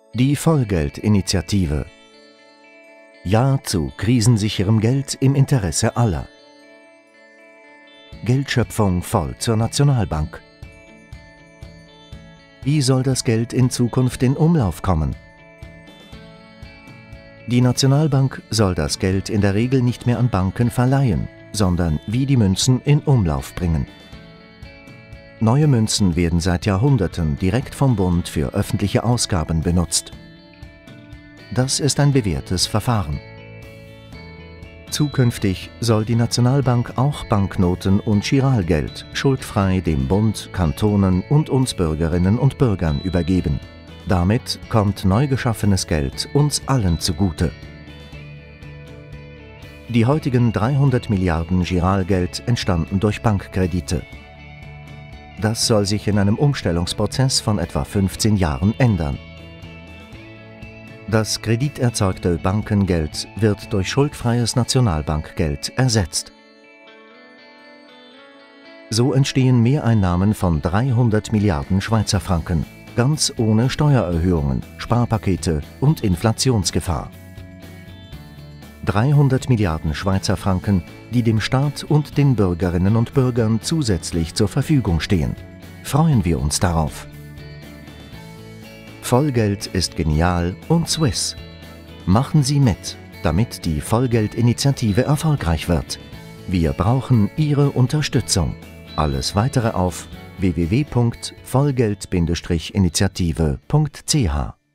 Die Vollgeld-Initiative. Ja zu krisensicherem Geld im Interesse aller. Geldschöpfung voll zur Nationalbank. Wie soll das Geld in Zukunft in Umlauf kommen? Die Nationalbank soll das Geld in der Regel nicht mehr an Banken verleihen, sondern wie die Münzen in Umlauf bringen. Neue Münzen werden seit Jahrhunderten direkt vom Bund für öffentliche Ausgaben benutzt. Das ist ein bewährtes Verfahren. Zukünftig soll die Nationalbank auch Banknoten und Giralgeld schuldfrei dem Bund, Kantonen und uns Bürgerinnen und Bürgern übergeben. Damit kommt neu geschaffenes Geld uns allen zugute. Die heutigen 300 Milliarden Giralgeld entstanden durch Bankkredite. Das soll sich in einem Umstellungsprozess von etwa 15 Jahren ändern. Das krediterzeugte Bankengeld wird durch schuldfreies Nationalbankgeld ersetzt. So entstehen Mehreinnahmen von 300 Milliarden Schweizer Franken, ganz ohne Steuererhöhungen, Sparpakete und Inflationsgefahr. 300 Milliarden Schweizer Franken, die dem Staat und den Bürgerinnen und Bürgern zusätzlich zur Verfügung stehen. Freuen wir uns darauf. Vollgeld ist genial und Swiss. Machen Sie mit, damit die Vollgeld-Initiative erfolgreich wird. Wir brauchen Ihre Unterstützung. Alles Weitere auf www.vollgeld-initiative.ch